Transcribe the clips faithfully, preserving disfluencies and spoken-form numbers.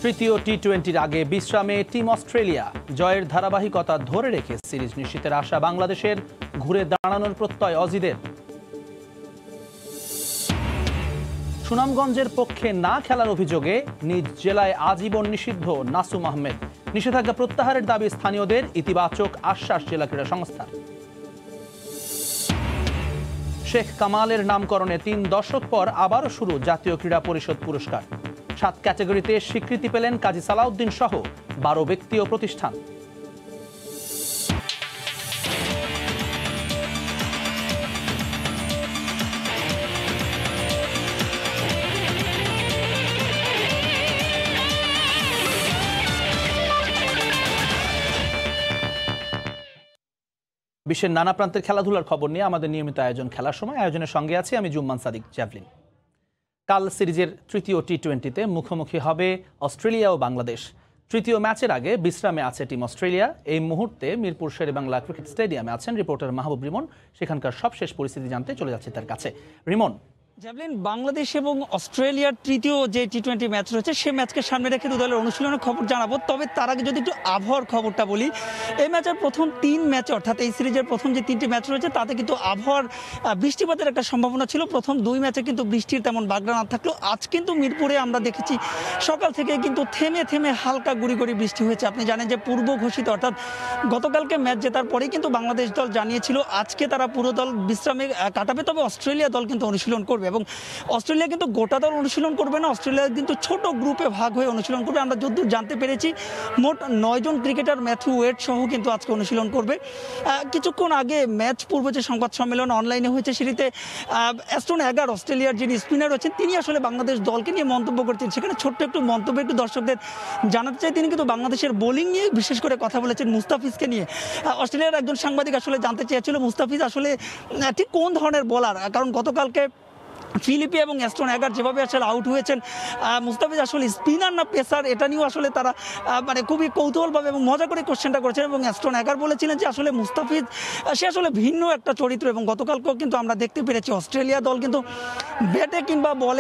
তৃতীয় টি টোয়েন্টির আগে বিশ্রামে টিম অস্ট্রেলিয়া। জয়ের ধারাবাহিকতা ধরে রেখে সিরিজ নিশ্চিতের আশা বাংলাদেশের, ঘুরে দাঁড়ানোর প্রত্যয় অজিদের। সুনামগঞ্জের পক্ষে না খেলার অভিযোগে নিজ জেলায় আজীবন নিষিদ্ধ নাসুম আহমেদ। নিষেধাজ্ঞা প্রত্যাহারের দাবি স্থানীয়দের, ইতিবাচক আশ্বাস জেলা ক্রীড়া সংস্থার। শেখ কামালের নামকরণে তিন দশক পর আবারও শুরু জাতীয় ক্রীড়া পরিষদ পুরস্কার। সাত ক্যাটাগরিতে স্বীকৃতি পেলেন কাজী সালাউদ্দিন সহ বারো ব্যক্তি ও প্রতিষ্ঠান। বিশ্বের নানা প্রান্তের খেলাধুলার খবর নিয়ে আমাদের নিয়মিত আয়োজন খেলার সময়। আয়োজনের সঙ্গে আছি আমি জুম্মান সাদিক জ্যাভলিন। কাল সিরিজের তৃতীয় টি টোয়েন্টিতে মুখোমুখি হবে অস্ট্রেলিয়া ও বাংলাদেশ। তৃতীয় ম্যাচের আগে বিশ্রামে আছে টিম অস্ট্রেলিয়া। এই মুহূর্তে মিরপুর শেরেবাংলা ক্রিকেট স্টেডিয়ামে আছেন রিপোর্টার মাহবুব রিমন। সেখানকার সবশেষ পরিস্থিতি জানতে চলে যাচ্ছে তার কাছে। রিমন, জ্যাভলিন, বাংলাদেশ এবং অস্ট্রেলিয়ার তৃতীয় যে টি টোয়েন্টি ম্যাচ রয়েছে সেই ম্যাচকে সামনে রেখে দু দলের অনুশীলনের খবর জানাবো। তবে তার আগে যদি একটু আবহাওয়ার খবরটা বলি, এই ম্যাচের প্রথম তিন ম্যাচে অর্থাৎ এই সিরিজের প্রথম যে তিনটি ম্যাচ রয়েছে তাতে কিন্তু আবহাওয়ার বৃষ্টিপাতের একটা সম্ভাবনা ছিল। প্রথম দুই ম্যাচে কিন্তু বৃষ্টির তেমন বাগড়া না থাকলেও আজ কিন্তু মিরপুরে আমরা দেখেছি সকাল থেকে কিন্তু থেমে থেমে হালকা গুড়ি গুড়ি বৃষ্টি হয়েছে। আপনি জানেন যে পূর্ব ঘোষিত অর্থাৎ গতকালকে ম্যাচ জেতার পরেই কিন্তু বাংলাদেশ দল জানিয়েছিল আজকে তারা পুরো দল বিশ্রামে কাটাবে, তবে অস্ট্রেলিয়া দল কিন্তু অনুশীলন করবে এবং অস্ট্রেলিয়া কিন্তু গোটা দল অনুশীলন করবে না, অস্ট্রেলিয়া কিন্তু ছোট গ্রুপে ভাগ হয়ে অনুশীলন করবে। আমরা যতদূর জানতে পেরেছি মোট নয়জন ক্রিকেটার ম্যাথিউ ওয়েড সহ কিন্তু আজকে অনুশীলন করবে। কিছুক্ষণ আগে ম্যাচ পূর্ব যে সংবাদ সম্মেলন অনলাইনে হয়েছে সেটিতে অ্যাস্টন এগার অস্ট্রেলিয়ার যিনি স্পিনার রয়েছেন তিনি আসলে বাংলাদেশ দলকে নিয়ে মন্তব্য করছেন। সেখানে ছোট্ট একটু মন্তব্য একটু দর্শকদের জানাতে চাই। তিনি কিন্তু বাংলাদেশের বোলিং নিয়ে বিশেষ করে কথা বলেছেন, মুস্তাফিজকে নিয়ে। অস্ট্রেলিয়ার একজন সাংবাদিক আসলে জানতে চেয়েছিল মুস্তাফিজ আসলে ঠিক কোন ধরনের বোলার, কারণ গতকালকে ফিলিপি এবং অ্যাস্টন এগার যেভাবে আসলে আউট হয়েছেন, মুস্তাফিজ আসলে স্পিনার না পেসার এটা নিয়েও আসলে তারা মানে খুবই কৌতূহলভাবে এবং মজা করে কোশ্চেনটা করেছেন এবং অ্যাস্টন এগার বলেছিলেন যে আসলে মুস্তাফিজ সে আসলে ভিন্ন একটা চরিত্র। এবং গতকালকেও কিন্তু আমরা দেখতে পেরেছি অস্ট্রেলিয়া দল কিন্তু ব্যাটে কিংবা বলে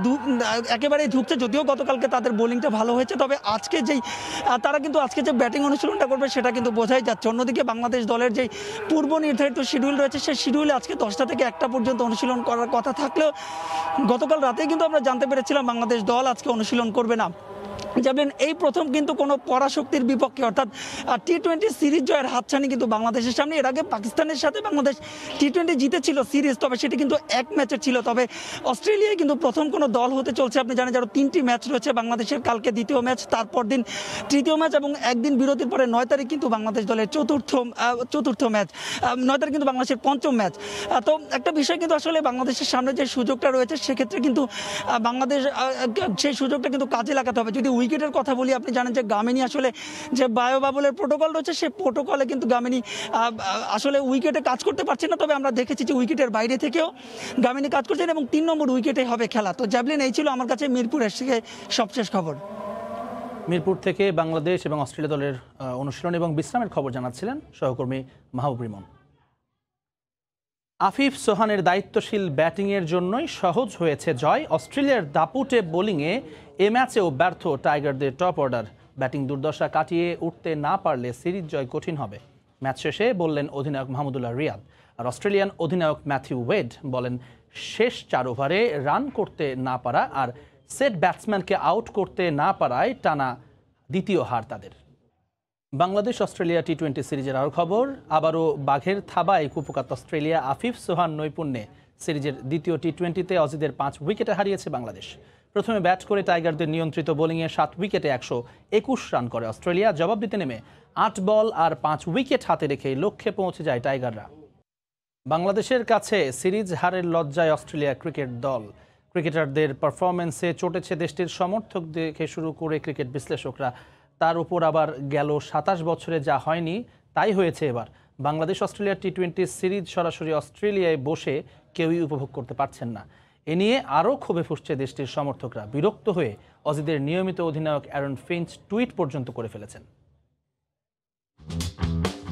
একেবারেই ঢুকছে, যদিও গতকালকে তাদের বোলিংটা ভালো হয়েছে, তবে আজকে যেই তারা কিন্তু আজকে যে ব্যাটিং অনুশীলনটা করবে সেটা কিন্তু বোঝাই যাচ্ছে। অন্যদিকে বাংলাদেশ দলের যেই পূর্ব নির্ধারিত শিডিউল রয়েছে সেই শিডিউলে আজকে দশটা থেকে একটা পর্যন্ত অনুশীলন করার কথা থাকলেও গতকাল রাতেই কিন্তু আমরা জানতে পেরেছিলাম বাংলাদেশ দল আজকে অনুশীলন করবে না। যাবেন এই প্রথম কিন্তু কোনো পরাশক্তির বিপক্ষে অর্থাৎ টি টোয়েন্টি সিরিজ জয়ের হাতছানি কিন্তু বাংলাদেশের সামনে। এর আগে পাকিস্তানের সাথে বাংলাদেশ টি টোয়েন্টি জিতেছিল সিরিজ, তবে সেটি কিন্তু এক ম্যাচের ছিল। তবে অস্ট্রেলিয়ায় কিন্তু প্রথম কোনো দল হতে চলছে। আপনি জানেন আরও তিনটি ম্যাচ রয়েছে বাংলাদেশের, কালকে দ্বিতীয় ম্যাচ, তারপর দিন তৃতীয় ম্যাচ এবং একদিন বিরতির পরে নয় তারিখ কিন্তু বাংলাদেশ দলের চতুর্থ চতুর্থ ম্যাচ, নয় তারিখ কিন্তু বাংলাদেশের পঞ্চম ম্যাচ। তো একটা বিষয় কিন্তু আসলে বাংলাদেশের সামনে যে সুযোগটা রয়েছে সেক্ষেত্রে কিন্তু বাংলাদেশ সেই সুযোগটা কিন্তু কাজে লাগাতে হবে। যদি উইকেটের কথা বলি, আপনি জানেন যে গামিনী আসলে যে বায়ো বাবলের প্রোটোকল রয়েছে সেই প্রোটোকলে কিন্তু গামিনী আসলে উইকেটে কাজ করতে পারছে না, তবে আমরা দেখেছি যে উইকেটের বাইরে থেকেও গামিনী কাজ করছেন এবং তিন নম্বর উইকেটে হবে খেলা। তো জ্যাভলিন, এই ছিল আমার কাছে মিরপুরের থেকে সবশেষ খবর। মিরপুর থেকে বাংলাদেশ এবং অস্ট্রেলিয়া দলের অনুশীলন এবং বিশ্রামের খবর জানাচ্ছিলেন সহকর্মী মাহবুব রিমন। আফিফ সোহানের দায়িত্বশীল ব্যাটিংয়ের জন্যই সহজ হয়েছে জয়। অস্ট্রেলিয়ার দাপুটে বোলিংয়ে এ ম্যাচেও ব্যর্থ টাইগারদের টপ অর্ডার। ব্যাটিং দুর্দশা কাটিয়ে উঠতে না পারলে সিরিজ জয় কঠিন হবে, ম্যাচ শেষে বললেন অধিনায়ক মাহমুদুল্লাহ রিয়াদ। আর অস্ট্রেলিয়ান অধিনায়ক ম্যাথিউ ওয়েড বলেন শেষ চার ওভারে রান করতে না পারা আর সেট ব্যাটসম্যানকে আউট করতে না পারায় টানা দ্বিতীয় হার তাদের। বাংলাদেশ অস্ট্রেলিয়া টি টোয়েন্টি সিরিজের আরও খবর। আবারও বাঘের থাবায় কুপোকাত অস্ট্রেলিয়া। আফিফ সোহান নৈপুণ্যে সিরিজের দ্বিতীয় টি টোয়েন্টিতে অজিদের পাঁচ উইকেটে হারিয়েছে বাংলাদেশ। প্রথমে ব্যাট করে টাইগারদের নিয়ন্ত্রিত বোলিংয়ে সাত উইকেটে একশো একুশ রান করে অস্ট্রেলিয়া। জবাব দিতে নেমে আট বল আর পাঁচ উইকেট হাতে রেখে লক্ষ্যে পৌঁছে যায় টাইগাররা। বাংলাদেশের কাছে সিরিজ হারের লজ্জায় অস্ট্রেলিয়া ক্রিকেট দল। ক্রিকেটারদের পারফরমেন্সে চটেছে দেশটির সমর্থক থেকে শুরু করে ক্রিকেট বিশ্লেষকরা। তার উপর আবার গেল সাতাশ বছরে যা হয়নি তাই হয়েছে এবার। Bangladesh Australia T twenty series সরাসরি অস্ট্রেলিয়ায় বসে কেউই উপভোগ করতে পারছেন না। এ নিয়ে আরও ক্ষোভে ফুসছে দেশটির সমর্থকরা। বিরক্ত হয়ে অজিদের নিয়মিত অধিনায়ক অ্যারন ফিঞ্চ টুইট পর্যন্ত করে ফেলেছেন।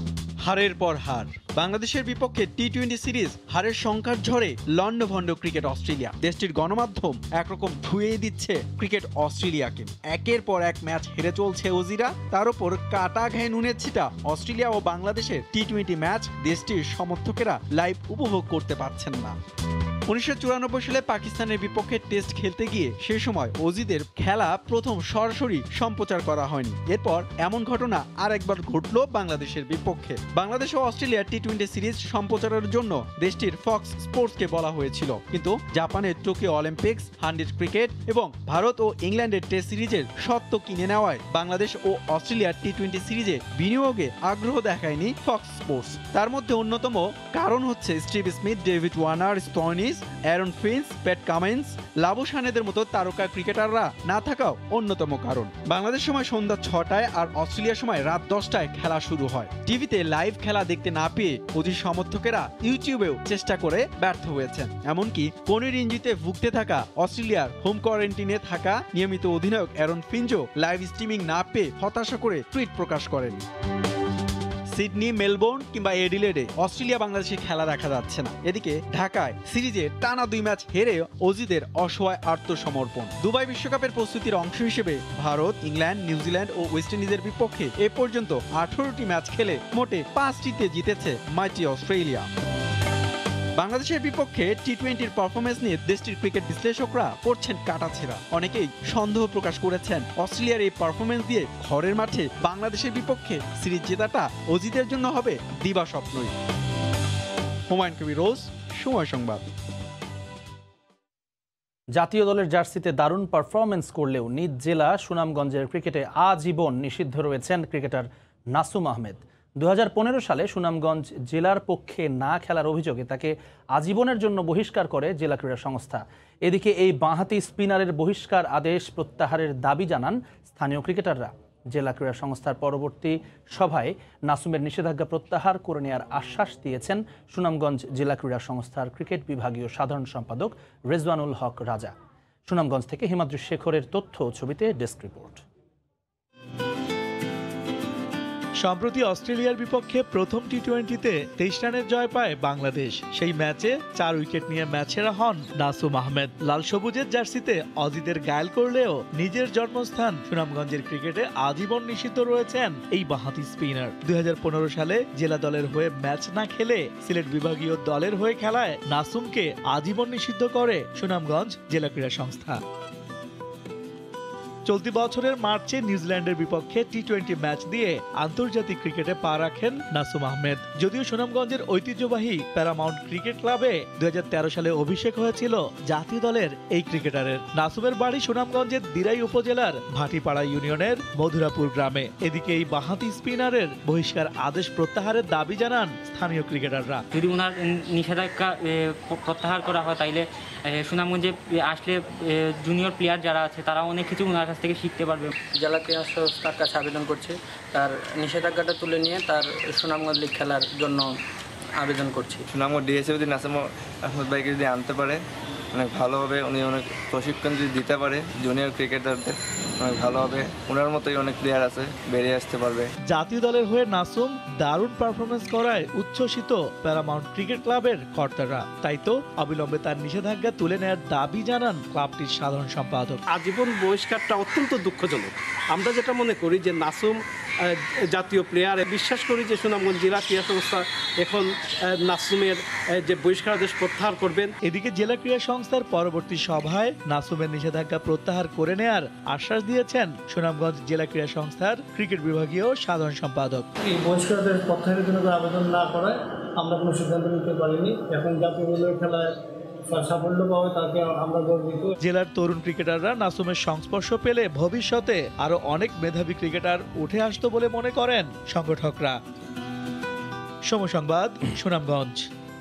হারের পর হার। বাংলাদেশের বিপক্ষে টি টোয়েন্টি সিরিজ হারের সংখ্যার ঝড়ে লন্ডভন্ড ক্রিকেট অস্ট্রেলিয়া। দেশটির গণমাধ্যম একরকম ধুয়ে দিচ্ছে ক্রিকেট অস্ট্রেলিয়াকে। একের পর এক ম্যাচ হেরে চলছে অজিরা, তার উপর কাটা ঘায়ে নুনের ছিটা অস্ট্রেলিয়া ও বাংলাদেশের টি টোয়েন্টি ম্যাচ দেশটির সমর্থকেরা লাইভ উপভোগ করতে পারছেন না। উনিশশো চুরানব্বই সালে পাকিস্তানের বিপক্ষে টেস্ট খেলতে গিয়ে সে সময় অজিদের খেলা প্রথম সরাসরি সম্প্রচার করা হয়নি। এরপর এমন ঘটনা আর একবার ঘটল বাংলাদেশের বিপক্ষে। বাংলাদেশ ও অস্ট্রেলিয়ার টি টোয়েন্টি সিরিজ সম্প্রচারের জন্য দেশটির ফক্স স্পোর্টসকে বলা হয়েছিল, কিন্তু জাপানের টোকিও অলিম্পিক্স, হান্ড্রেড ক্রিকেট এবং ভারত ও ইংল্যান্ডের টেস্ট সিরিজের স্বত্ব কিনে নেওয়ায় বাংলাদেশ ও অস্ট্রেলিয়ার টি টোয়েন্টি সিরিজে বিনিয়োগে আগ্রহ দেখায়নি ফক্স স্পোর্টস। তার মধ্যে অন্যতম কারণ হচ্ছে Steve Smith, David Warner, Stoinis, Aaron Finch, Pat Cummins, লাবুশানেদের মতো তারকা ক্রিকেটাররা না থাকাও অন্যতম কারণ। বাংলাদেশ সময় সন্ধ্যা ছটায় আর অস্ট্রেলিয়ার সময় রাত দশটায় খেলা শুরু হয়। টিভিতে লাইভ খেলা দেখতে না পেয়ে অধিক সমর্থকেরা ইউটিউবেও চেষ্টা করে ব্যর্থ হয়েছেন। এমনকি ফোনের ইঞ্জিতে ভুগতে থাকা অস্ট্রেলিয়ার হোম কোয়ারেন্টিনে থাকা নিয়মিত অধিনায়ক অ্যারন ফিঞ্চও লাইভ স্ট্রিমিং না পেয়ে হতাশা করে টুইট প্রকাশ করেন। সিডনি, মেলবোর্ন কিংবা এডিলেডে অস্ট্রেলিয়া বাংলাদেশের খেলা দেখা যাচ্ছে না। এদিকে ঢাকায় সিরিজে টানা দুই ম্যাচ হেরে অজিদের অসহায় আত্মসমর্পণ। দুবাই বিশ্বকাপের প্রস্তুতির অংশ হিসেবে ভারত, ইংল্যান্ড, নিউজিল্যান্ড ও ওয়েস্ট ইন্ডিজের বিপক্ষে এ পর্যন্ত আঠারোটি ম্যাচ খেলে মোটে পাঁচটিতে জিতেছে মাইটি অস্ট্রেলিয়া। বাংলাদেশের বিপক্ষে টি টোয়েন্টির পারফরমেন্স নিয়ে দেশটির ক্রিকেট বিশ্লেষকরা করছেন কাটাছেঁড়া। অনেকেই সন্দেহ প্রকাশ করেছেন অস্ট্রেলিয়ার এই পারফরমেন্স দিয়ে ঘরের মাঠে বাংলাদেশের বিপক্ষে সিরিজ জেতাটা অজিতের জন্য হবে দিবা স্বপ্নই। হুমায়ুন কবির রোজ, সময় সংবাদ। জাতীয় দলের জার্সিতে দারুণ পারফরমেন্স করলেও নিজ জেলা সুনামগঞ্জের ক্রিকেটে আজীবন নিষিদ্ধ রয়েছেন ক্রিকেটার নাসুম আহমেদ। দু হাজার পনেরো সালে সুনামগঞ্জ জেলার পক্ষে না খেলার অভিযোগে তাকে আজীবনের জন্য বহিষ্কার করে জেলা ক্রীড়া সংস্থা। এদিকে এই বাঁহাতি স্পিনারের বহিষ্কার আদেশ প্রত্যাহারের দাবি জানান স্থানীয় ক্রিকেটাররা। জেলা ক্রীড়া সংস্থার পরবর্তী সভায় নাসুমের নিষেধাজ্ঞা প্রত্যাহার করে নেওয়ার আশ্বাস দিয়েছেন সুনামগঞ্জ জেলা ক্রীড়া সংস্থার ক্রিকেট বিভাগীয় সাধারণ সম্পাদক রেজওয়ানুল হক রাজা। সুনামগঞ্জ থেকে হিমাদ্রি শেখরের তথ্য ছবিতে ডেস্ক রিপোর্ট। সম্প্রতি অস্ট্রেলিয়ার বিপক্ষে প্রথম টি টোয়েন্টিতে তেইশ রানের জয় পায় বাংলাদেশ। সেই ম্যাচে চার উইকেট নিয়ে ম্যাচ সেরা হন নাসুম আহমেদ। লাল সবুজের জার্সিতে অজিদের গায়েল করলেও নিজের জন্মস্থান সুনামগঞ্জের ক্রিকেটে আজীবন নিষিদ্ধ রয়েছেন এই বাঁহাতি স্পিনার। দুই হাজার পনেরো সালে জেলা দলের হয়ে ম্যাচ না খেলে সিলেট বিভাগীয় দলের হয়ে খেলায় নাসুমকে আজীবন নিষিদ্ধ করে সুনামগঞ্জ জেলা ক্রীড়া সংস্থা। চলতি বছরের মার্চে নিউজিল্যান্ডের বিপক্ষে টি টোয়েন্টি ম্যাচ দিয়ে আন্তর্জাতিক ক্রিকেটে পা রাখেন নাসুম আহমেদ। যদিও সুনামগঞ্জের ঐতিহ্যবাহী প্যারামাউন্ট ক্রিকেট ক্লাবে দুই হাজার তেরো সালে অভিষেক হয়েছিল জাতীয় দলের এই ক্রিকেটারের। নাসুমের বাড়ি সুনামগঞ্জের দিরাই উপজেলার ভাটিপাড়া ইউনিয়নের মধুরাপুর গ্রামে। এদিকে এই বাঁহাতি স্পিনারের বহিষ্কার আদেশ প্রত্যাহারের দাবি জানান স্থানীয় ক্রিকেটাররা। যদি ওনার নিষেধাজ্ঞা প্রত্যাহার করা হয় তাইলে সুনামগঞ্জে আসলে জুনিয়র প্লেয়ার যারা আছে তারা অনেক কিছু ওনার কাছ থেকে শিখতে পারবে। জেলা ক্রীড়া সংস্থার কাছে আবেদন করছে, তার নিষেধাজ্ঞাটা তুলে নিয়ে তার সুনামগঞ্জ লিগ খেলার জন্য আবেদন করছি। সুনামগঞ্জ ডিএসএ যদি নাসিম আহমেদ ভাইকে যদি আনতে পারে অনেক ভালো হবে। উনি অনেক প্রশিক্ষণ যদি দিতে পারে জুনিয়র ক্রিকেটারদের অনেক ভালো হবে। ওনার মতোই অনেক প্লেয়ার আছে, বেরিয়ে আসতে পারবে। জাতীয় দলের হয়ে নাসুম দারুণ পারফরমেন্স করায় উচ্ছ্বসিত প্যারামাউন্ট ক্রিকেট ক্লাবের কর্তারা। তাই তো অবিলম্বে তার নিষেধাজ্ঞা তুলে নেওয়ার দাবি জানান ক্লাবটির সাধারণ সম্পাদক। আজীবন বহিষ্কারটা অত্যন্ত দুঃখজনক। আমরা যেটা মনে করি যে নাসুম জাতীয় প্লেয়ার, বিশ্বাস করি যে সুনামগঞ্জ জেলা ক্রীড়া সংস্থা এখন নাসুমের যে বহিষ্কার আদেশ প্রত্যাহার করবেন। এদিকে জেলা ক্রীড়া সংস্থার পরবর্তী সভায় নাসুমের নিষেধাজ্ঞা প্রত্যাহার করে নেয়ার আশ্বাস দিয়েছেন সুনামগঞ্জ জেলা ক্রীড়া সংস্থার ক্রিকেট বিভাগীয় সাধারণ সম্পাদক। এই বহিষ্কার আদেশ প্রত্যাহারের জন্য আবেদন না করায় আমরা কোনো সিদ্ধান্ত নিতে পারিনি। এখন জাতীয় দলের খেলায় সাফল্য পাবে তাকে আমরা গর্বিত। জেলার তরুণ ক্রিকেটাররা নাসুমের সংস্পর্শ পেলে ভবিষ্যতে আরো অনেক মেধাবী ক্রিকেটার উঠে আসতো বলে মনে করেন সংগঠকরা। সময় সংবাদ, সুনামগঞ্জ।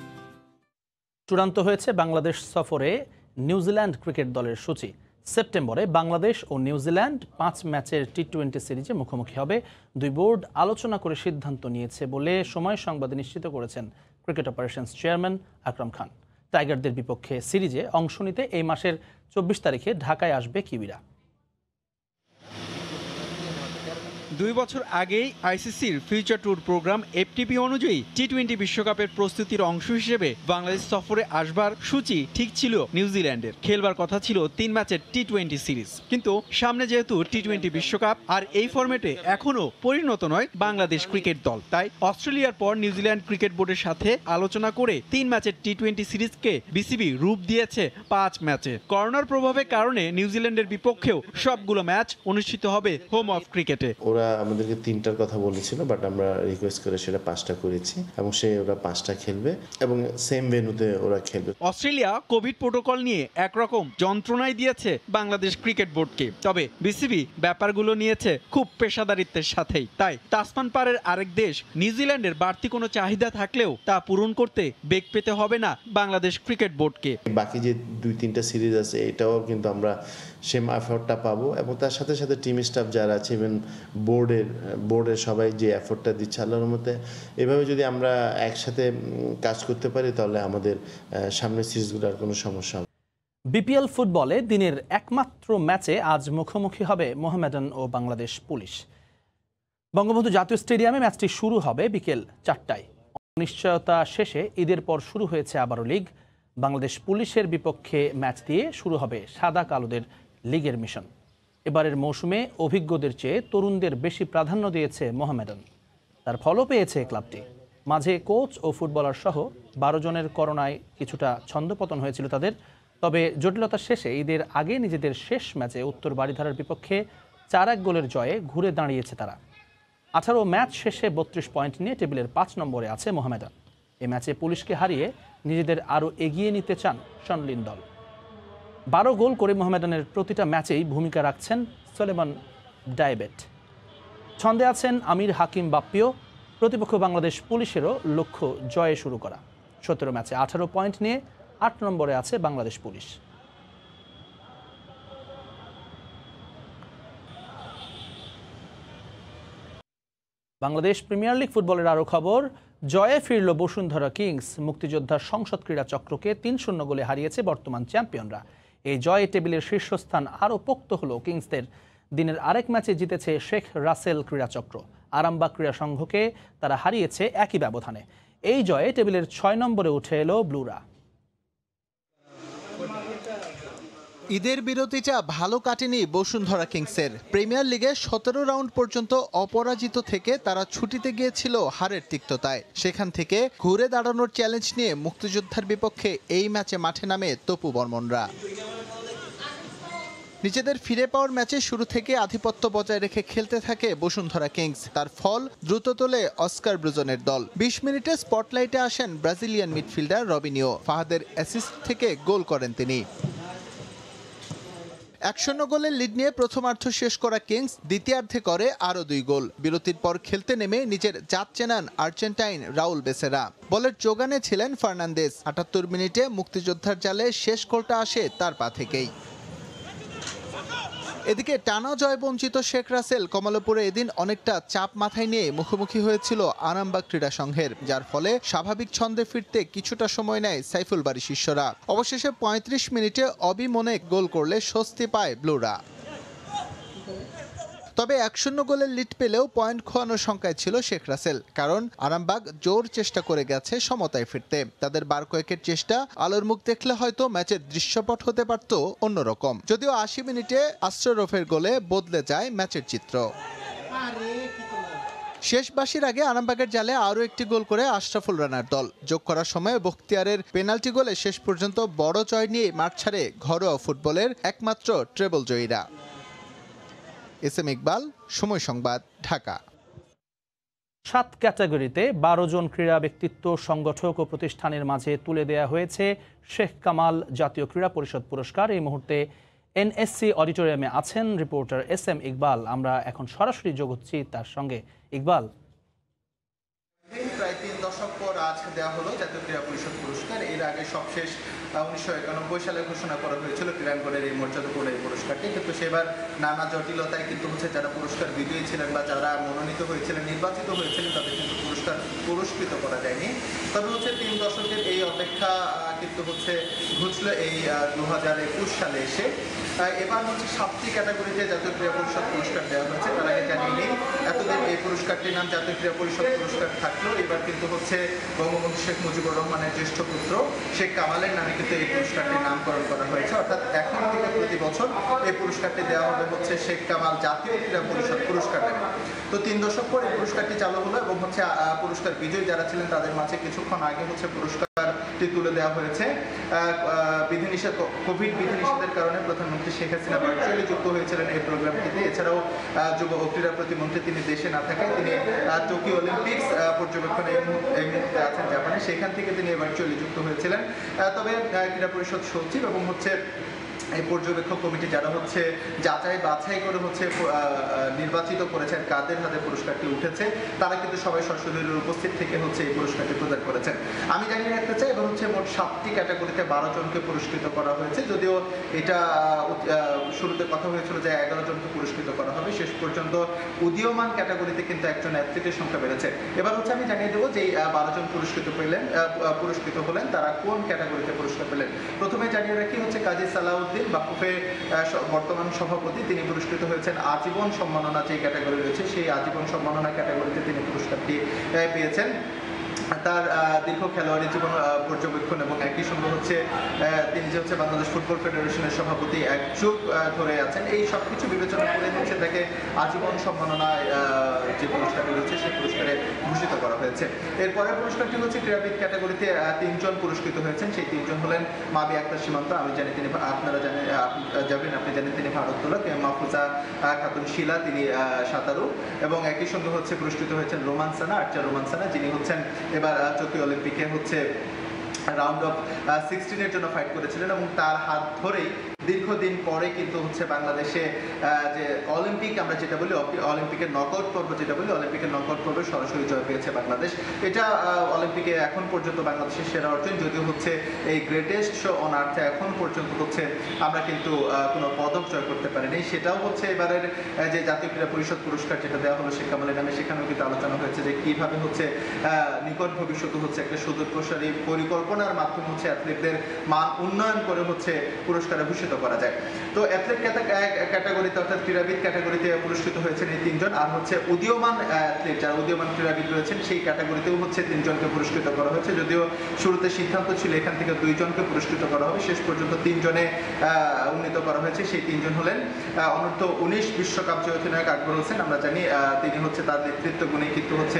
চূড়ান্ত হয়েছে বাংলাদেশ সফরে নিউজিল্যান্ড ক্রিকেট দলের সূচি। সেপ্টেম্বরে বাংলাদেশ ও নিউজিল্যান্ড পাঁচ ম্যাচের টি টোয়েন্টি সিরিজে মুখোমুখি হবে। দুই বোর্ড আলোচনা করে সিদ্ধান্ত নিয়েছে বলে সময় সংবাদে নিশ্চিত করেছেন cricket operations chairman Akram Khan. টাইগারদের বিপক্ষে সিরিজে অংশ নিতে এই মাসের চব্বিশ তারিখে ঢাকায় আসবে কিউইরা। দুই বছর আগেই আইসিসির ফিউচার ট্যুর প্রোগ্রাম এফটিপি অনুযায়ী টি টোয়েন্টি বিশ্বকাপের প্রস্তুতির অংশ হিসেবে বাংলাদেশ সফরে আসবার সূচি ঠিক ছিল নিউজিল্যান্ডের। খেলবার কথা ছিল তিন ম্যাচের টি টোয়েন্টি সিরিজ, কিন্তু সামনে যেহেতু টি টোয়েন্টি বিশ্বকাপ আর এই ফরম্যাটে এখনও পরিণত নয় বাংলাদেশ ক্রিকেট দল, তাই অস্ট্রেলিয়ার পর নিউজিল্যান্ড ক্রিকেট বোর্ডের সাথে আলোচনা করে তিন ম্যাচের টি টোয়েন্টি সিরিজকে বিসিবি রূপ দিয়েছে পাঁচ ম্যাচে। করোনার প্রভাবের কারণে নিউজিল্যান্ডের বিপক্ষেও সবগুলো ম্যাচ অনুষ্ঠিত হবে হোম অফ ক্রিকেটে। ওরা আমাদেরকে তিনটার কথা বলেছিল, বাট আমরা রিকোয়েস্ট করে সেটা পাঁচটা করেছি এবং সে ওরা পাঁচটা খেলবে এবং সেম ভেন্যুতে ওরা খেলবে। অস্ট্রেলিয়া কোভিড প্রোটোকল নিয়ে একরকম যন্ত্রণায় দিয়েছে বাংলাদেশ ক্রিকেট বোর্ডকে, তবে বিসিবি ব্যাপারগুলো নিয়েছে খুব পেশাদারিত্বের সাথেই। তাই তাসমান পারের আরেক দেশ নিউজিল্যান্ডের বাড়তি কোনো চাহিদা থাকলেও তা পূরণ করতে বেগ পেতে হবে না বাংলাদেশ ক্রিকেট বোর্ডকে। বাকি যে দুই তিনটা সিরিজ আছে এটাও কিন্তু আমরা সেম এফোর্টটা পাবো এবং তার সাথে সাথে টিম স্টাফ যারা আছে ইভেন বোর্ডের বোর্ডের সবাই যে এফোর্টটা দিচ্ছে আল্লাহর মতে এভাবে যদি আমরা একসাথে কাজ করতে পারি তাহলে আমাদের সামনের সিরিজগুলোর কোনো সমস্যা হবে। বিপিএল ফুটবলে দিনের একমাত্র ম্যাচে আজ মুখোমুখি হবে মোহামেডান ও বাংলাদেশ পুলিশ। বঙ্গবন্ধু জাতীয় স্টেডিয়ামে ম্যাচটি শুরু হবে বিকেল চারটায়। অনিশ্চয়তা শেষে ঈদের পর শুরু হয়েছে আবারও লিগ। বাংলাদেশ পুলিশের বিপক্ষে ম্যাচ দিয়ে শুরু হবে সাদা কালোদের লিগের মিশন। এবারের মৌসুমে অভিজ্ঞদের চেয়ে তরুণদের বেশি প্রাধান্য দিয়েছে মোহামেডান, তার ফলও পেয়েছে ক্লাবটি। মাঝে কোচ ও ফুটবলার সহ বারো জনের করোনায় কিছুটা ছন্দপতন হয়েছিল তাদের, তবে জটিলতা শেষে ঈদের আগে নিজেদের শেষ ম্যাচে উত্তর বারিধারার বিপক্ষে চার এক গোলের জয়ে ঘুরে দাঁড়িয়েছে তারা। আঠারো ম্যাচ শেষে বত্রিশ পয়েন্ট নিয়ে টেবিলের পাঁচ নম্বরে আছে মোহামেডান। এ ম্যাচে পুলিশকে হারিয়ে নিজেদের আরও এগিয়ে নিতে চান সনলিন দল। বারো গোল করে মোহামেডানের প্রতিটা ম্যাচেই ভূমিকা রাখছেন সলেমান ডায়েবেট। ছন্দে আছেন আমির হাকিম বাপ্পিও। প্রতিপক্ষ বাংলাদেশ পুলিশেরও লক্ষ্য জয়ে শুরু করা। সতেরো ম্যাচে আঠারো পয়েন্ট নিয়ে আট নম্বরে আছে Bangladesh police. Bangladesh premier league ফুটবলের আরও খবর। জয়ে ফিরল বসুন্ধরা কিংস। মুক্তিযোদ্ধার সংসদ ক্রীড়া চক্রকে তিন শূন্য গোলে হারিয়েছে বর্তমান চ্যাম্পিয়নরা। এই জয়ে টেবিলের শীর্ষস্থান আরও পোক্ত হল কিংসদের। দিনের আরেক ম্যাচে জিতেছে শেখ রাসেল ক্রীড়া চক্র। আরামবাগ ক্রীড়া সংঘকে তারা হারিয়েছে একই ব্যবধানে। এই জয়ে টেবিলের ছয় নম্বরে উঠে এলো ব্লুরা। ঈদের বিরতিটা ভালো কাটেনি বসুন্ধরা কিংসের। প্রিমিয়ার লিগে সতেরো রাউন্ড পর্যন্ত অপরাজিত থেকে তারা ছুটিতে গিয়েছিল হারের তিক্ততায়। সেখান থেকে ঘুরে দাঁড়ানোর চ্যালেঞ্জ নিয়ে মুক্তিযোদ্ধার বিপক্ষে এই ম্যাচে মাঠে নামে তপু বর্মনরা। নিজেদের ফিরে পাওয়ার ম্যাচে শুরু থেকে আধিপত্য বজায় রেখে খেলতে থাকে বসুন্ধরা কিংস। তার ফল দ্রুত তোলে অস্কার ব্রুজনের দল। বিশ মিনিটে স্পটলাইটে আসেন ব্রাজিলিয়ান মিডফিল্ডার রবিনিও। ফাহাদের অ্যাসিস্ট থেকে গোল করেন তিনি। এক শূন্য গোলের লিড নিয়ে প্রথমার্ধ শেষ করা কিংস দ্বিতীয়ার্ধে করে আরও দুই গোল। বিরতির পর খেলতে নেমে নিজের জাত চেনান আর্জেন্টাইন রাউল বেসেরা। বলের যোগানে ছিলেন ফার্নান্দেজ। আটাত্তর মিনিটে মুক্তিযোদ্ধার জালে শেষ গোলটা আসে তার পা থেকেই। এদিকে টানা জয় বঞ্চিত শেখ রাসেল কমলাপুরে এদিন অনেকটা চাপ মাথায় নিয়ে মুখোমুখি হয়েছিল আরামবাগ ক্রীড়া সংঘের, যার ফলে স্বাভাবিক ছন্দে ফিরতে কিছুটা সময় নেয় সাইফুল বারী শিষ্যরা। অবশেষে পঁয়ত্রিশ মিনিটে অবি মনে গোল করলে স্বস্তি পায় ব্লুরা। তবে এক শূন্য গোলের লিড পেলেও পয়েন্ট খোয়ানোর শঙ্কায় ছিল শেখ রাসেল, কারণ আরামবাগ জোর চেষ্টা করে গেছে সমতায় ফিরতে। তাদের বার কয়েকের চেষ্টা আলোর মুখ দেখলে হয়তো ম্যাচের দৃশ্যপট হতে পারত অন্যরকম। যদিও আশি মিনিটে আশরাফের গোলে বদলে যায় ম্যাচের চিত্র। শেষ বাঁশির আগে আরামবাগের জালে আরও একটি গোল করে আশরাফুল রানার দল। যোগ করার সময় বখতিয়ারের পেনাল্টি গোলে শেষ পর্যন্ত বড় জয় নিয়ে মাঠ ছাড়ে ঘরোয়া ফুটবলের একমাত্র ট্রেবল জয়ীরা। এস এম ইকবাল, সময় সংবাদ, ঢাকা। সাত ক্যাটাগরিতে বারো জন ক্রীড়া ব্যক্তিত্ব, সংগঠক ও প্রতিষ্ঠানের মাঝে তুলে দেয়া হয়েছে শেখ কামাল জাতীয় ক্রীড়া পরিষদ পুরস্কার। এই মুহূর্তে এনএসসি অডিটোরিয়ামে আছেন রিপোর্টার এস এম ইকবাল। আমরা এখন সরাসরি যোগ হচ্ছি তার সঙ্গে। ইকবাল, প্রায় তিন দশক পর আজ দেওয়া হলো জাতীয় ক্রীড়া পরিষদ পুরস্কার। এর আগে সবশেষ উনিশশো একানব্বই সালে ঘোষণা করা হয়েছিল ক্রীড়াঙ্গনের এই মর্যাদাপূর্ণ এই পুরস্কারটি, কিন্তু সেবার নানা জটিলতায় কিন্তু হচ্ছে যারা পুরস্কার বিজয়ী ছিলেন বা যারা মনোনীত হয়েছিলেন, নির্বাচিত হয়েছিলেন, তাদের কিন্তু পুরস্কার পুরস্কৃত করা যায়নি। তবে হচ্ছে তিন দশকের এই অপেক্ষা কিন্তু হচ্ছে ঘুচলো এই দু হাজার একুশ সালে এসে। এবার হচ্ছে সাতটি ক্যাটাগরিতে জাতীয় ক্রীড়া পরিষদ পুরস্কার দেওয়া হয়েছে। তার আগে জানিয়ে নেই। এতদিন এই পুরস্কারটির নাম জাতীয় ক্রীড়া পরিষদ পুরস্কার থাকলেও এবার কিন্তু হচ্ছে বঙ্গবন্ধু শেখ মুজিবুর রহমানের জ্যেষ্ঠ পুত্র শেখ কামালের নামে কিন্তু এই পুরস্কারটির নামকরণ করা হয়েছে। অর্থাৎ এখন থেকে প্রতি বছর এই পুরস্কারটি দেওয়া হবে হচ্ছে শেখ কামাল জাতীয় ক্রীড়া পরিষদ পুরস্কার নামে। তো তিন দশক পর এই পুরস্কারটি চালু হলো এবং হচ্ছে পুরস্কার বিজয়ী যারা ছিলেন তাদের মাঝে কিছুক্ষণ আগে হচ্ছে পুরস্কারটি তুলে দেওয়া হয়েছে। বিধিনিষেধ কোভিড বিধিনিষেধের কারণে প্রধানমন্ত্রী শেখ হাসিনা ভার্চুয়ালি যুক্ত হয়েছিলেন এই প্রোগ্রামটিতে। এছাড়াও যুব ও ক্রীড়া প্রতিমন্ত্রী তিনি দেশে না থাকায় তিনি টোকিও অলিম্পিক্স পর্যবেক্ষণে এই মুহূর্তে আছেন জাপানে, সেখান থেকে তিনি ভার্চুয়ালি যুক্ত হয়েছিলেন। তবে ক্রীড়া পরিষদ সচিব এবং হচ্ছে এই পর্যবেক্ষক কমিটি যারা হচ্ছে যাচাই বাছাই করে হচ্ছে নির্বাচিত করেছেন কাদের হাতে পুরস্কারটি উঠেছে, তারা কিন্তু সবাই সশরীরে উপস্থিত থেকে হচ্ছে এই পুরস্কারটি প্রদান করেছেন। আমি জানিয়ে রাখতে চাই এবং হচ্ছে মোট সাতটি ক্যাটাগরিতে বারো জনকে পুরস্কৃত করা হয়েছে। যদিও এটা শুরুতে কথা হয়েছিল যে এগারো জনকে পুরস্কৃত করা হবে, শেষ পর্যন্ত উদীয়মান ক্যাটাগরিতে কিন্তু একজন অ্যাথলিটের সংখ্যা বেড়েছে। এবার হচ্ছে আমি জানিয়ে দেবো যে বারো জন পুরস্কৃত পেলেন পুরস্কৃত হলেন তারা কোন ক্যাটাগরিতে পুরস্কার পেলেন। প্রথমে জানিয়ে রাখি হচ্ছে কাজী সালাউদ্দিন বাফুফে বর্তমান সভাপতি, তিনি পুরস্কৃত হয়েছেন আজীবন সম্মাননা যে ক্যাটাগরি রয়েছে সেই আজীবন সম্মাননা ক্যাটাগরিতে তিনি পুরস্কারটি পেয়েছেন। তার দীর্ঘ খেলোয়াড়ি জীবন পর্যবেক্ষণ এবং একই সঙ্গে হচ্ছে তিনি যে হচ্ছে বাংলাদেশ ফুটবল ফেডারেশনের সভাপতি এক যুগ ধরে আছেন, এই সব কিছু বিবেচনা করে হচ্ছে তাকে আজীবন সম্মাননায় যে পুরস্কারটি রয়েছে সেই পুরস্কারে ভূষিত করা হয়েছে। এরপরের পুরস্কারটি হচ্ছে ক্রীড়াবিদ ক্যাটাগরিতে তিনজন পুরস্কৃত হয়েছেন। সেই তিনজন হলেন মাবি আক্তার সীমান্ত, আমি জানি তিনি আপনারা জানেন যাবেন আপনি জানেন তিনি ভারোত্তোলক, মাহফুজা খাতুন শিলা তিনি সাঁতারু, এবং একই সঙ্গে হচ্ছে পুরস্কৃত হয়েছেন রোমান সানা আর্চার রোমান সানা, যিনি হচ্ছেন এবার টোকিও অলিম্পিকে হচ্ছে রাউন্ড অফ সিক্সটিনের জন্য ফাইট করেছিলেন এবং তার হাত ধরেই দীর্ঘদিন পরে কিন্তু হচ্ছে বাংলাদেশে যে অলিম্পিক আমরা যেটা বলি অলিম্পিকের নকআউট পর্ব যেটা বলি অলিম্পিকের নকআউট পর্বে সরাসরি জয় পেয়েছে বাংলাদেশ। এটা অলিম্পিকে এখন পর্যন্ত বাংলাদেশের সেরা অর্জন, যদিও হচ্ছে এই গ্রেটেস্ট শো অন আর্থে এখন পর্যন্ত হচ্ছে আমরা কিন্তু কোনো পদক জয় করতে পারিনি। সেটাও হচ্ছে এবারের যে জাতীয় ক্রীড়া পরিষদ পুরস্কার যেটা দেওয়া হলো শেখ কামালের নামে, সেখানেও কিন্তু আলোচনা হয়েছে যে কীভাবে হচ্ছে নিকট ভবিষ্যতে হচ্ছে একটা সুদূর প্রসারী পরিকল্পনার মাধ্যমে হচ্ছে অ্যাথলিটদের মান উন্নয়ন করে হচ্ছে পুরস্কারে ভূষিত করা যায়। তো অ্যাথলেট ক্যাটাগরিতে অর্থাৎ ক্রীড়াবিদ ক্যাটাগরিতে পুরস্কৃত হয়েছেন এই তিনজন, আর হচ্ছে উদীয়মান অ্যাথলেট যারা উদীয়মান ক্রীড়াবিদ রয়েছেন সেই ক্যাটাগরিতেও হচ্ছে তিনজনকে পুরস্কৃত করা হয়েছে। যদিও শুরুতে সিদ্ধান্ত ছিল এখান থেকে দুইজনকে পুরস্কৃত করা হবে, শেষ পর্যন্ত তিনজনে উন্নীত করা হয়েছে। সেই তিনজন হলেন অনূর্ধ্ব উনিশ বিশ্বকাপ যে অধিনায়ক আকবর হোসেন, আমরা জানি তিনি হচ্ছে তার নেতৃত্ব গুণে কিন্তু হচ্ছে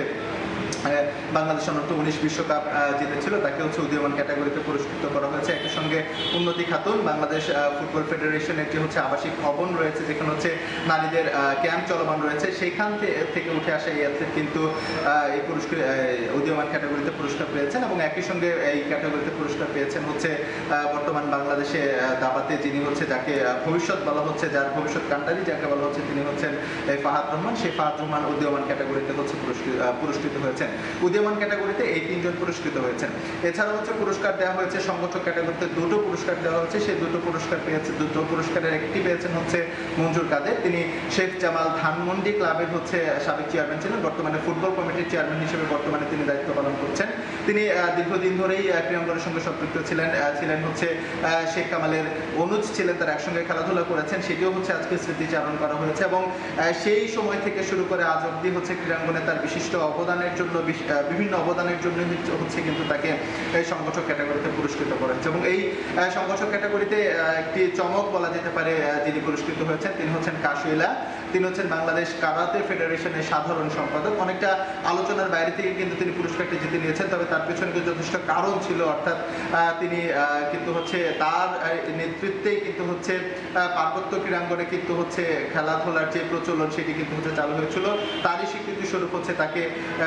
বাংলাদেশ অনূর্ধ্ব উনিশ বিশ্বকাপ জিতেছিল, তাকে হচ্ছে উদীয়মান ক্যাটাগরিতে পুরস্কৃত করা হয়েছে। একই সঙ্গে উন্নতি খাতুন, বাংলাদেশ ফুটবল ফেডারেশনের যে হচ্ছে আবাসিক ভবন রয়েছে যেখানে হচ্ছে নারীদের ক্যাম্প চলমান রয়েছে, সেইখান থেকে উঠে আসা এই অ্যাথলেট কিন্তু এই পুরস্কার উদীয়মান ক্যাটাগরিতে পুরস্কার পেয়েছেন। এবং একই সঙ্গে এই ক্যাটাগরিতে পুরস্কার পেয়েছেন হচ্ছে বর্তমান বাংলাদেশে দাবাতে যিনি হচ্ছে যাকে ভবিষ্যৎ বলা হচ্ছে, যার ভবিষ্যৎ কান্ডারি যাকে বলা হচ্ছে, তিনি হচ্ছেন ফাহাদ রহমান। সেই ফাহাদ রহমান উদীয়মান ক্যাটাগরিতে হচ্ছে পুরস্কৃত হয়েছেন। উদীয়মান ক্যাটাগরিতে এই তিনজন পুরস্কৃত হয়েছেন। এছাড়া হচ্ছে পুরস্কার দেওয়া হয়েছে সংগঠক ক্যাটাগরিতে দুটো পুরস্কার দেওয়া হয়েছে, সেই দুটো পুরস্কার পেয়েছে দুটো পুরস্কারের একটি পেয়েছেন হচ্ছে মঞ্জুর কাদের, তিনি শেখ জামাল ধানমন্ডি ক্লাবের হচ্ছে সাবেক চেয়ারম্যান ছিলেন, বর্তমানে ফুটবল কমিটির চেয়ারম্যান হিসেবে বর্তমানে তিনি দায়িত্ব পালন করছেন। তিনি দীর্ঘদিন ধরেই ক্রীড়াঙ্গনের সঙ্গে সম্পৃক্ত ছিলেন ছিলেন হচ্ছে শেখ কামালের অনুজ ছিলেন, তারা একসঙ্গে খেলাধুলা করেছেন, সেটিও হচ্ছে আজকে স্মৃতিচারণ করা হয়েছে। এবং সেই সময় থেকে শুরু করে আজ অবধি হচ্ছে ক্রীড়াঙ্গনে তার বিশিষ্ট অবদানের জন্য বিভিন্ন অবদানের জন্য হচ্ছে কিন্তু তাকে এই সংগঠক ক্যাটাগরিতে পুরস্কৃত করা হয়েছে। এবং এই সংগঠক ক্যাটাগরিতে একটি চমক বলা যেতে পারে যিনি পুরস্কৃত হয়েছেন তিনি হচ্ছেন কাশুইলা, তিনি হচ্ছেন বাংলাদেশ কারাতে ফেডারেশনের সাধারণ সম্পাদক। অনেকটা আলোচনার বাইরে থেকে কিন্তু তিনি পুরস্কারটি জিতে নিয়েছেন, তবে তার পেছনে কিন্তু যথেষ্ট কারণ ছিল, অর্থাৎ তিনি কিন্তু হচ্ছে তার নেতৃত্বেই কিন্তু হচ্ছে পার্বত্য ক্রীড়াঙ্গনে কিন্তু হচ্ছে খেলাধুলার যে প্রচলন সেটি কিন্তু হচ্ছে চালু হয়েছিল, তারই স্বীকৃতি স্বরূপ হচ্ছে তাকে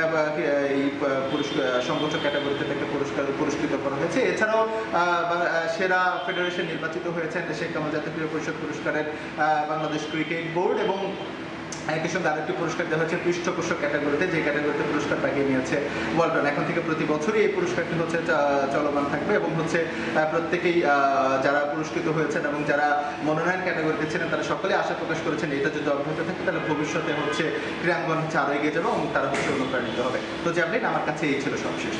এই পুরস্কার সংগঠক ক্যাটাগরিতে তাকে পুরস্কার পুরস্কৃত করা হয়েছে। এছাড়াও সেরা ফেডারেশন নির্বাচিত হয়েছেন শেখ কামাল জাতীয় ক্রীড়া পরিষদ পুরস্কারের বাংলাদেশ ক্রিকেট বোর্ড, এবং একই সঙ্গে আরেকটি পুরস্কার দেওয়া হচ্ছে পৃষ্ঠপোষক ক্যাটাগরিতে, যে ক্যাটাগরিতে পুরস্কার পাকিয়ে নিয়েছে ওয়ালটন। এখন থেকে প্রতি বছরই এই পুরস্কারটি হচ্ছে চলমান থাকবে এবং হচ্ছে প্রত্যেকেই যারা পুরস্কৃত হয়েছেন এবং যারা মনোনয়ন ক্যাটাগরিতে ছিলেন তারা সকলে আশা প্রকাশ করেছেন এটা যদি অব্যাহত থাকে তাহলে ভবিষ্যতে হচ্ছে ক্রীড়াঙ্গন হচ্ছে আরও এগিয়ে যাবে এবং তারা হচ্ছে অনুপ্রাণিত হবে। তো জ্যাভলিন আমার কাছে এই ছিল সবশেষ।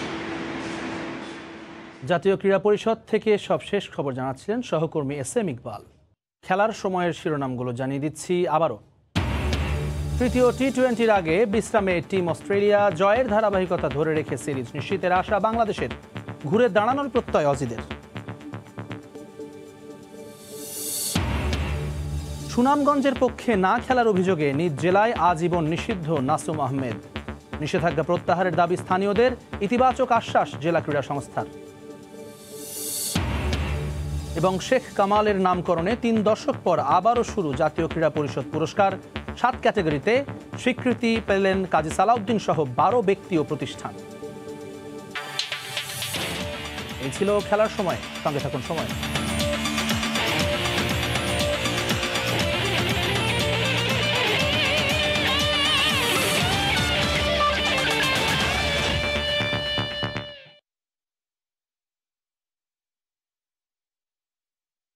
জাতীয় ক্রীড়া পরিষদ থেকে সবশেষ খবর জানাচ্ছিলেন সহকর্মী এস এম ইকবাল। খেলার সময়ের শিরোনামগুলো জানিয়ে দিচ্ছি আবারও। তৃতীয় টি টোয়েন্টির আগে বিশ্রামে টিম অস্ট্রেলিয়া জয়ের ধারাবাহিকতা ধরে রেখে সিরিজ নিশ্চিতের আশা বাংলাদেশের, ঘুরে দাঁড়ানোর প্রত্যয় অজিদের। সুনামগঞ্জের পক্ষে না খেলার অভিযোগে নিজ জেলায় আজীবন নিষিদ্ধ নাসুম আহমেদ। নিষেধাজ্ঞা প্রত্যাহারের দাবি স্থানীয়দের, ইতিবাচক আশ্বাস জেলা ক্রীড়া সংস্থার। এবং শেখ কামালের নামকরণে তিন দশক পর আবারও শুরু জাতীয় ক্রীড়া পরিষদ পুরস্কার। সাত ক্যাটাগরিতে স্বীকৃতি পেলেন কাজী সালাউদ্দিন সহ বারো ব্যক্তি ও প্রতিষ্ঠান। এই ছিল খেলার সময়, সঙ্গে থাকুন সময়।